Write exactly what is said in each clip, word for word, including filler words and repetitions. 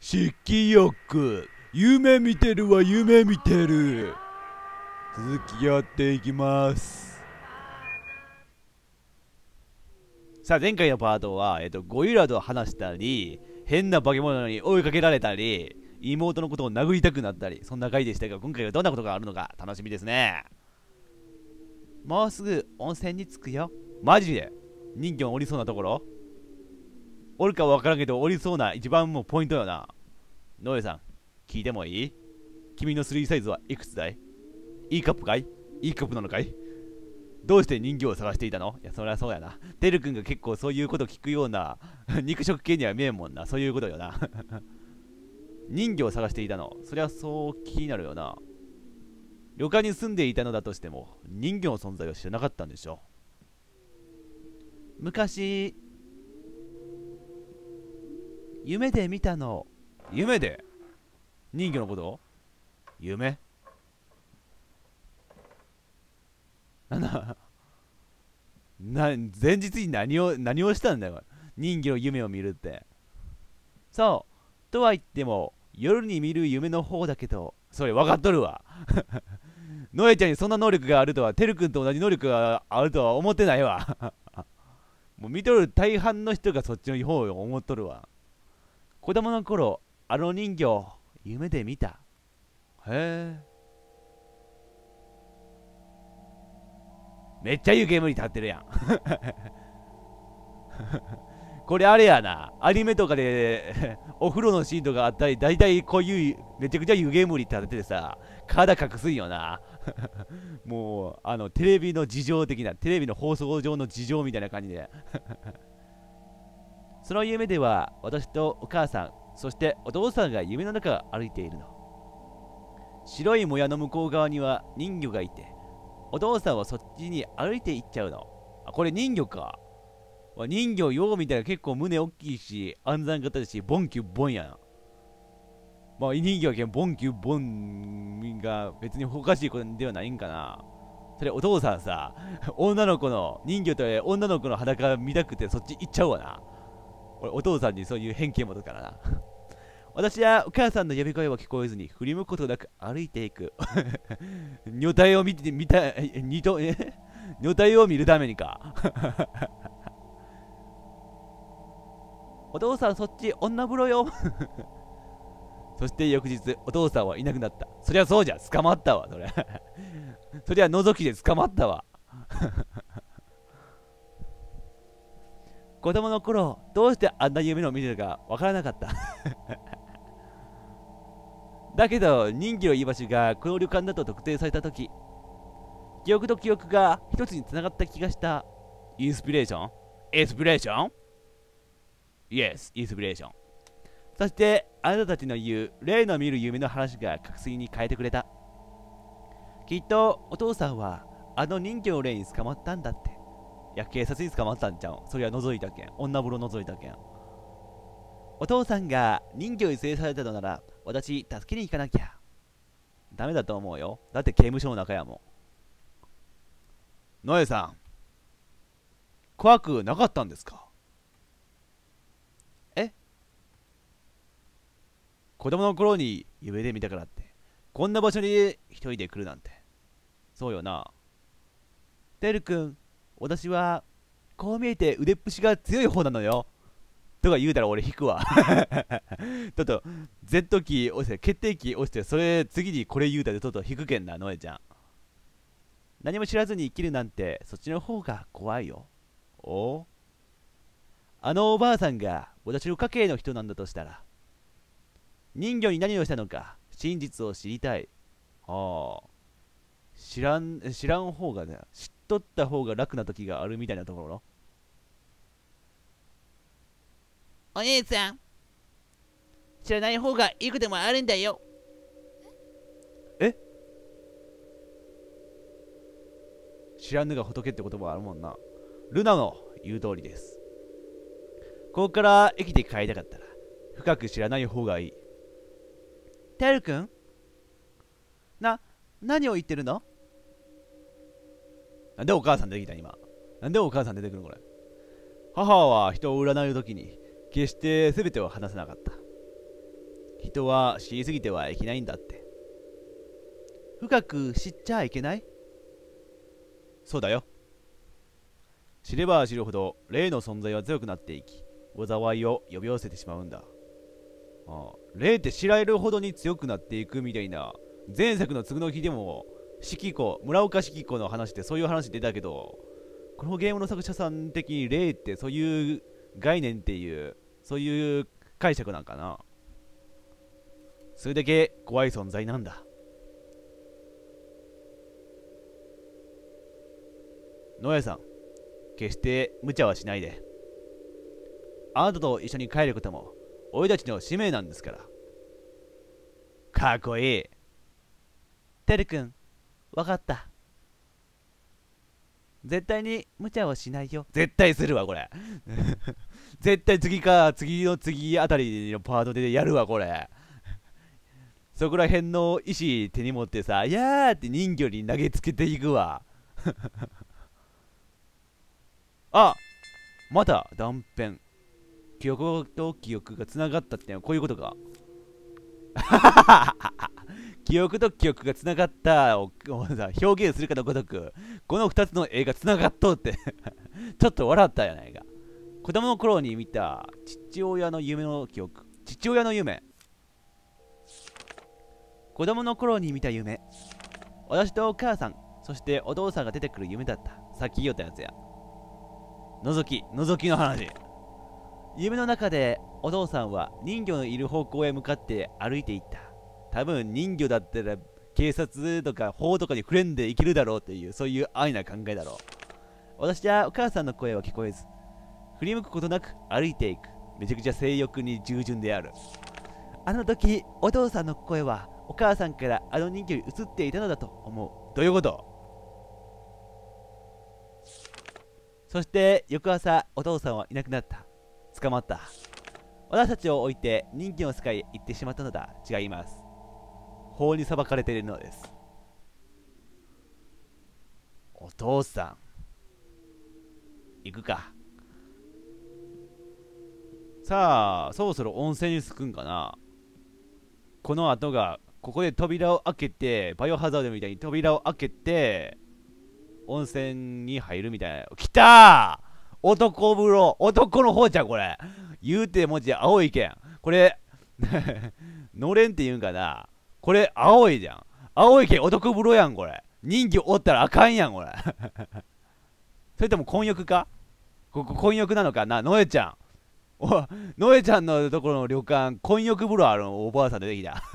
色欲。夢見てるわ、夢見てる。続きやっていきます。さあ、前回のパートは、えっと、ゴリラと話したり、変な化け物に追いかけられたり、妹のことを殴りたくなったり、そんな回でしたが、今回はどんなことがあるのか楽しみですね。もうすぐ温泉に着くよ。マジで人魚降りそうなところおるかわからんけど、降りそうな一番もうポイントよな。ノエさん、聞いてもいい？君のスリーサイズはいくつだい？ E カップかい？ E カップなのかい？どうして人魚を探していたの？いや、そりゃそうやな。てるくんが結構そういうこと聞くような肉食系には見えんもんな。そういうことよな。人魚を探していたの。そりゃそう気になるよな。旅館に住んでいたのだとしても、人魚の存在を知らなかったんでしょ。昔、夢で見たの。夢で人魚のこと？夢？なんだな、前日に何を、何をしたんだよ。人魚の夢を見るって。そう。とは言っても、夜に見る夢の方だけど、それ分かっとるわ。ノエちゃんにそんな能力があるとは、てるくんと同じ能力があるとは思ってないわ。もう見とる大半の人がそっちの方を思っとるわ。子供の頃、あの人形、夢で見た。へえ。めっちゃ湯煙立ってるやん。これあれやな。アニメとかでお風呂のシーンとかあったり、だいたいこういうめちゃくちゃ湯煙立っててさ、体隠すんよな。もう、あの、テレビの事情的な、テレビの放送上の事情みたいな感じで。その夢では、私とお母さん、そしてお父さんが夢の中を歩いているの。白いもやの向こう側には人魚がいて、お父さんはそっちに歩いて行っちゃうの。あ、これ人魚か。人魚よう見たら結構胸大きいし、暗算型だし、ボンキュッボンやな。まあ、人魚はけんボンキュッボンが別におかしいことではないんかな。それお父さんさ、女の子の、人魚と女の子の裸見たくてそっち行っちゃうわな。俺お父さんにそういう偏見もとからな。私はお母さんの呼び声は聞こえずに振り向くことなく歩いていく。女体を見て、見た、にと、え女体を見るためにか。お父さんそっち女風呂よ。そして翌日お父さんはいなくなった。そりゃそうじゃ、捕まったわそれ。そりゃ覗きで捕まったわ。子供の頃どうしてあんな夢を見てるかわからなかった。だけど人魚の居場所がこの旅館だと特定された時、記憶と記憶が一つに繋がった気がした。インスピレーション？インスピレーション？ Yes、インスピレーション。そしてあなたたちの言う例の見る夢の話が確信に変えてくれた。きっとお父さんはあの人魚の霊に捕まったんだって。いや、警察に捕まったんちゃう。そりゃ覗いたけん。女風呂覗いたけん。お父さんが人魚に連れ去られたのなら私助けに行かなきゃ。ダメだと思うよ。だって刑務所の中やもん。ノエさん、怖くなかったんですか？え？子供の頃に夢で見たからってこんな場所に一人で来るなんて。そうよな。てるくん、私はこう見えて腕っぷしが強い方なのよ。とか言うたら俺引くわ。ちょっと Z キー押して、決定キー押して、それ次にこれ言うたらちょっと引くけんな、ノエちゃん。何も知らずに生きるなんてそっちの方が怖いよ。お？あのおばあさんが私の家系の人なんだとしたら、人魚に何をしたのか真実を知りたい。ああ。知らん、知らん方がね、知っとった方が楽な時があるみたいなところ。お姉さん、知らない方がいいこともあるんだよ。え？知らぬが仏って言葉あるもんな。ルナの言う通りです。ここから生きて帰りたかったら深く知らない方がいい。テル君、な、何を言ってるの？なんでお母さん出てきた今。なんでお母さん出てくるのこれ。母は人を占うときに決して全てを話せなかった。 人は知りすぎてはいけないんだって。深く知っちゃいけない？そうだよ。知れば知るほど霊の存在は強くなっていき、災いを呼び寄せてしまうんだ。ああ、霊って知られるほどに強くなっていくみたいな、前作の次の日でも、四季子、村岡四季子の話ってそういう話出たけど、このゲームの作者さん的に霊ってそういう概念っていう、そういう解釈なんかな。それだけ怖い存在なんだ。野谷さん、決して無茶はしないで。あなたと一緒に帰ることも俺たちの使命なんですから。かっこいい。てるくん、わかった。絶対に無茶はしないよ。絶対するわこれ。絶対次か次の次あたりのパートでやるわこれ。そこら辺の石手に持ってさ、いやーって人魚に投げつけていくわ。あ、また断片。記憶と記憶がつながったってのはこういうことか。記憶と記憶がつながったを表現するかのごとく、このふたつの絵がつながっとって。ちょっと笑ったやないか。子供の頃に見た父親の夢の記憶。父親の夢。子供の頃に見た夢。私とお母さん、そしてお父さんが出てくる夢だった。さっき言ったやつや。覗き、覗きの話。夢の中でお父さんは人魚のいる方向へ向かって歩いていった。多分人魚だったら警察とか法とかに触れんでいけるだろうという、そういう安易な考えだろう。私はお母さんの声は聞こえず、振り向くことなく歩いていく。めちゃくちゃ性欲に従順である。あの時お父さんの声はお母さんからあの人魚に移っていたのだと思う。どういうこと？そして翌朝お父さんはいなくなった。捕まった。私たちを置いて人魚の世界へ行ってしまったのだ。違います。法に裁かれているのです。お父さん行くか。さあそろそろ温泉に着くんかな。この後がここで扉を開けて、バイオハザードみたいに扉を開けて温泉に入るみたいな。来たー、男風呂。男の方じゃんこれ。言うて文字青いけんこれ。のれんって言うんかな。これ青いじゃん。青いけん男風呂やんこれ。人魚おったらあかんやんこれ。それとも混浴か。ここ混浴なのかな。のえちゃん、おのえちゃんのところの旅館混浴風呂あるの。おばあさん出てきた。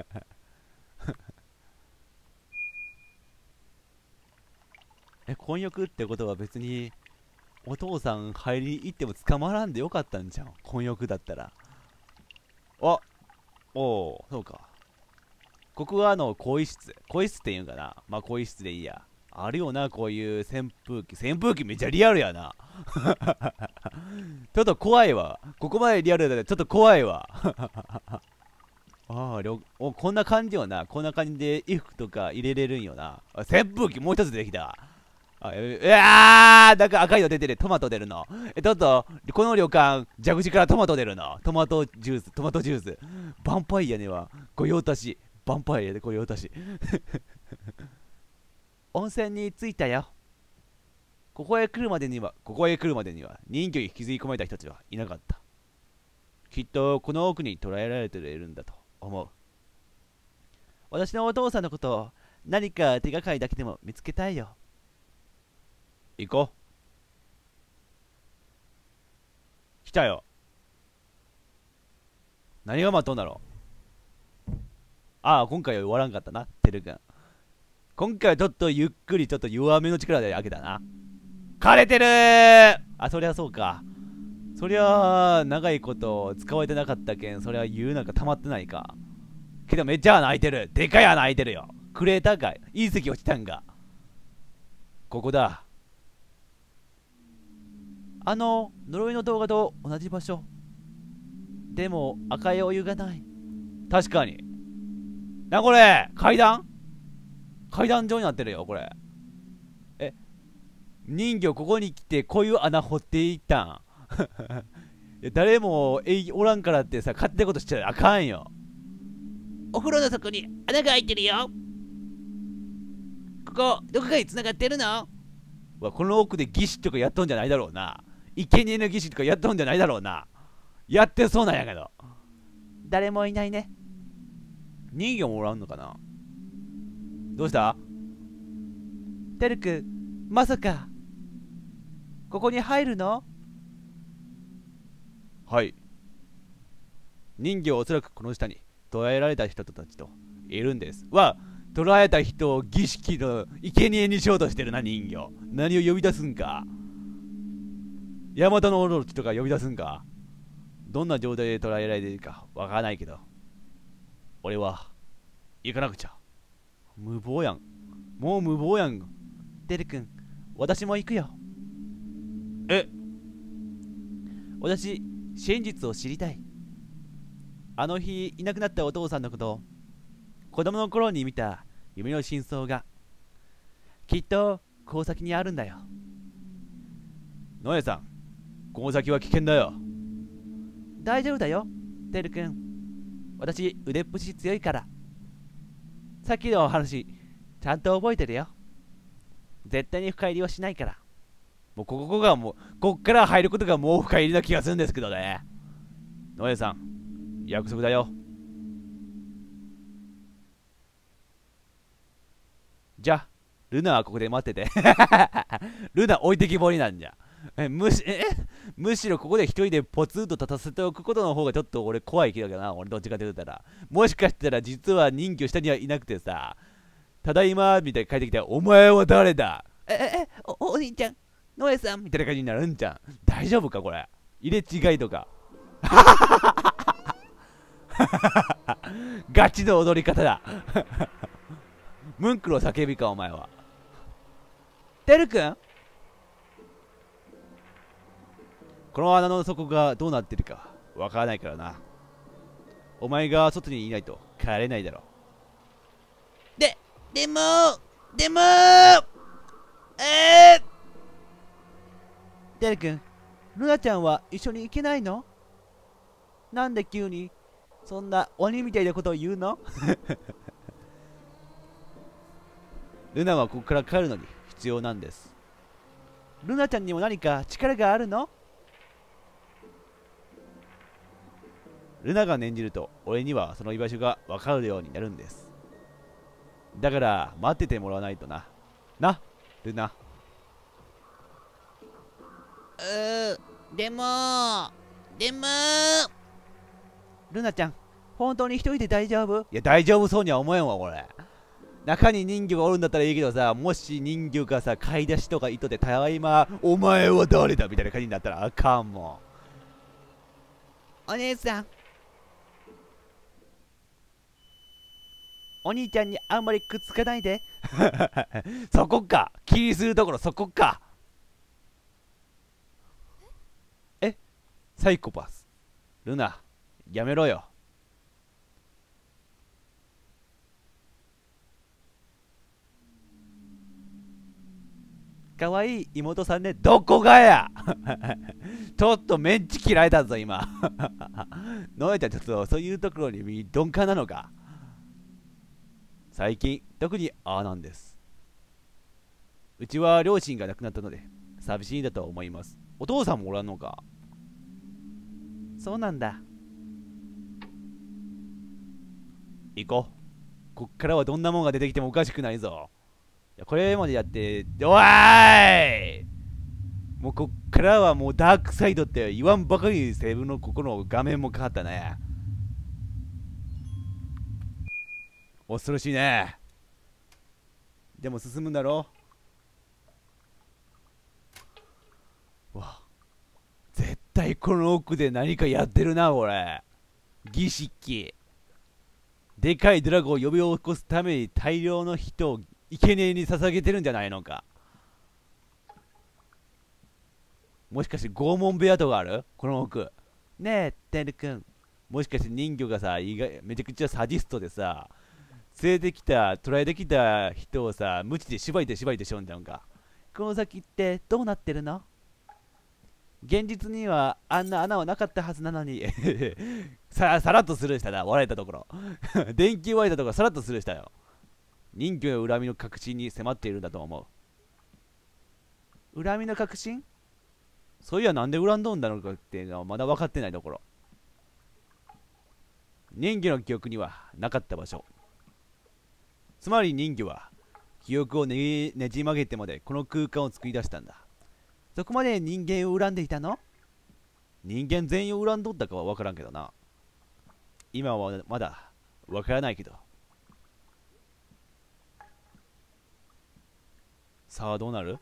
え、混浴ってことは別にお父さん入りに行っても捕まらんでよかったんじゃん。混浴だったら。あ、おお、そうか。ここはあの、更衣室。更衣室って言うんかな。まあ、更衣室でいいや。あるよな、こういう扇風機。扇風機めっちゃリアルやな。ちょっと怖いわ。ここまでリアルだね。ちょっと怖いわ。ああ、お、こんな感じよな。こんな感じで衣服とか入れれるんよな。扇風機もう一つできた。あ、うわー、なんか赤いの出てる。トマト出るの。え、ちょっと、この旅館、蛇口からトマト出るの。トマトジュース、トマトジュース。ヴァンパイアには御用達。ヴァンパイアで御用達。温泉に着いたよ。ここへ来るまでには、ここへ来るまでには、人魚に引きずり込まれた人たちはいなかった。きっと、この奥に捕らえられているんだと思う。私のお父さんのことを、何か手がかりだけでも見つけたいよ。行こう。来たよ。何が待っとんだろう。ああ、今回は終わらんかったな、てるくん。今回はちょっとゆっくり、ちょっと弱めの力で開けたな。枯れてるー。あ、そりゃそうか。そりゃ長いこと使われてなかったけん、そりゃ言うなんか溜まってないか。けどめっちゃ穴開いてる。でかい穴開いてるよ。クレーターかい。隕石落ちたんか。ここだ。あの呪いの動画と同じ場所。でも赤いお湯がない。確かに。な、これ階段階段状になってるよこれ。え、人魚ここに来てこういう穴掘っていったん。いや誰もえいおらんからってさ、勝手なことしちゃあかんよ。 お風呂の底に穴が開いてるよ。ここ、どこかに繋がってるの？わ、この奥で儀式とかやっとんじゃないだろうな。生贄の儀式とかやっとんじゃないだろうな。やってそうなんやけど。誰もいないね。人魚もおらんのかな。どうした？てるくん、まさかここに入るの？はい。人魚はおそらくこの下に捕らえられた人たちといるんです。わ、捕らえた人を儀式の生贄にしようとしてるな、人魚。何を呼び出すんか。ヤマタノオロチとか呼び出すんか。どんな状態で捕らえられてるかわからないけど、俺は行かなくちゃ。無謀やん。もう無謀やん。てるくん、私も行くよ。え？私、真実を知りたい。あの日いなくなったお父さんのこと、子供の頃に見た夢の真相がきっとこの先にあるんだよ。ノエさん、この先は危険だよ。大丈夫だよ、てるくん。私腕っぷし強いから。さっきのお話ちゃんと覚えてるよ。絶対に深入りはしないから。もうここがもうこっから入ることがもう深入りな気がするんですけどね。ノエさん、約束だよ。じゃあルナはここで待ってて。ルナ置いてきぼりなんじゃ。えむしえむしろここで一人でポツンと立たせておくことの方がちょっと俺怖いけどな。俺どっちかって言ったら、もしかしたら実は人魚下にはいなくてさ、ただいまみたいに帰ってきたら、お前は誰だ？えええおお兄ちゃん、ノエさんみたいな感じになるんじゃん。大丈夫かこれ、入れ違いとか。ガチの踊り方だ。ムンクの叫びかお前は。てるくん、この穴の底がどうなってるかわからないからな。お前が外にいないと帰れないだろう。で、でもでもえー、てるくん、ルナちゃんは一緒に行けないの？なんで急にそんな鬼みたいなことを言うの？ルナはここから帰るのに必要なんです。ルナちゃんにも何か力があるの？ルナが念じると俺にはその居場所が分かるようになるんです。だから待っててもらわないとな。な、ルナ。うー、でもでもルナちゃん、本当に一人で大丈夫？いや、大丈夫そうには思えんわ、これ。中に人魚がおるんだったらいいけどさ、もし人魚がさ、買い出しとか糸で、ただいま、お前は誰だみたいな感じになったらあかんもん。お姉さん、お兄ちゃんにあんまりくっつかないで。そこか、気にするところそこか。え、サイコパス。ルナ、やめろよ。かわいい妹さんね。どこがや。ちょっとメンチ切られたぞ今。ノエちゃん、ちょっとそういうところに鈍感なのか。最近特にああなんです。うちは両親が亡くなったので寂しいんだと思います。お父さんもおらんのか。そうなんだ。行こう。こっからはどんなもんが出てきてもおかしくないぞ。いや、これまでやって、おーい、もうこっからはもうダークサイドって言わんばかりにセブンのここの画面も変わったね。恐ろしいね。でも進むんだろう。わ、絶対この奥で何かやってるな、俺。儀式。でかいドラゴンを呼び起こすために大量の人を生贄に捧げてるんじゃないのか。もしかして拷問部屋とかある？この奥。ねえ、てるくん。もしかして人魚がさ、意外めちゃくちゃサディストでさ、連れてきた、捕らえてきた人をさ、無知で縛いて縛いてしょんじゃんか。この先ってどうなってるの？ 現実にはあんな穴はなかったはずなのにささらっとスルーしたな、笑えたところ電球割れたところさらっとスルーしたよ。人魚の恨みの確信に迫っているんだと思う。恨みの確信？そういやなんで恨んどんだろうかっていうのはまだ分かってないところ。人魚の記憶にはなかった場所。つまり人魚は記憶をねねじ曲げてまでこの空間を作り出したんだ。そこまで人間を恨んでいたの？人間全員を恨んどったかは分からんけどな。今はまだ分からないけど。さあどうなる？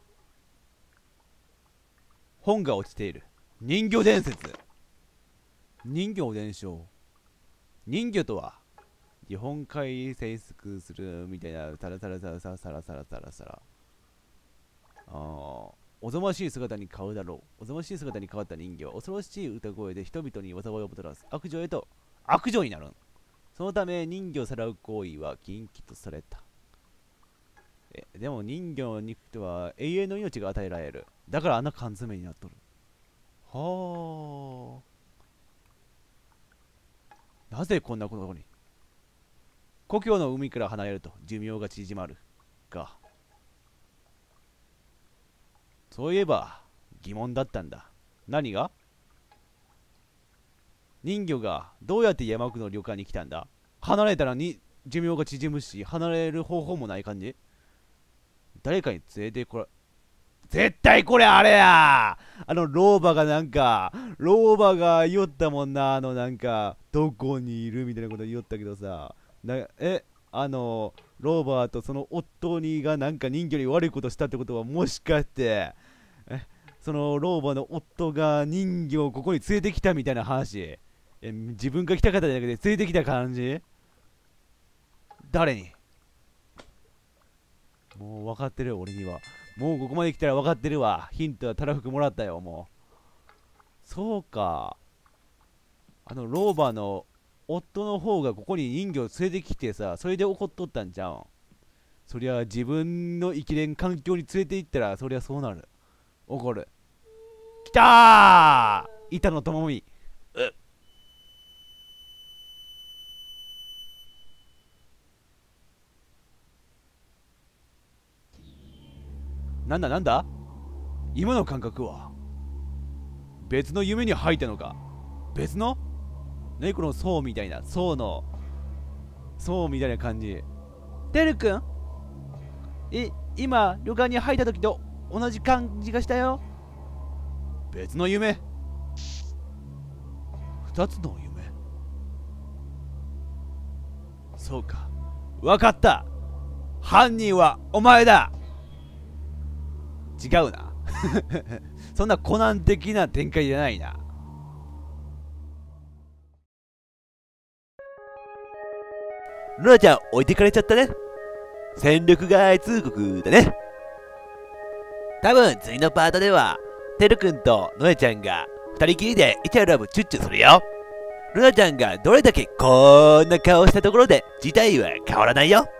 本が落ちている。人魚伝説。人魚伝承。人魚とは日本海生息するみたいなサラサラサラサラサラサラサラサラ。ああ。おぞましい姿に変わるだろう。おぞましい姿に変わった人形は恐ろしい歌声で人々に災いをもたらす悪女へと悪女になる。そのため人魚をさらう行為は禁忌とされた。えでも人魚の肉とは永遠の命が与えられる。だからあんな缶詰になっとる。はあ。なぜこんなことに。故郷の海から離れると寿命が縮まるか。そういえば疑問だったんだ。何が？人魚がどうやって山奥の旅館に来たんだ？離れたらに寿命が縮むし離れる方法もない感じ？誰かに連れてこら絶対これあれや、あの老婆がなんか老婆が言おったもんな。あのなんかどこにいるみたいなこと言おったけどさ、なえあの老婆とその夫にがなんか人魚に悪いことしたってことはもしかしてえその老婆の夫が人魚をここに連れてきたみたいな話？え自分が来た方じゃなくて連れてきた感じ？誰に？もう分かってるよ俺には。もうここまで来たら分かってるわ。ヒントはたらふくもらったよ。もうそうか、あの老婆の夫の方がここに人魚を連れてきてさ、それで怒っとったんじゃん。そりゃ自分の生きれん環境に連れて行ったらそりゃそうなる。怒る。きたー板野友美。うなんだなんだ今の感覚は別の夢に入ったのか？別のね、この層みたいな層の層みたいな感じ。てるくん、え今旅館に入った時と同じ感じがしたよ。別の夢？二つの夢？そうか、わかった。犯人はお前だ。違うなそんなコナン的な展開じゃないな。ルナちゃん置いてかれちゃったね。戦力外通告だね。多分次のパートではてるくんとノエちゃんが二人きりでイチャラブチュッチュするよ。ルナちゃんがどれだけこんな顔したところで事態は変わらないよ。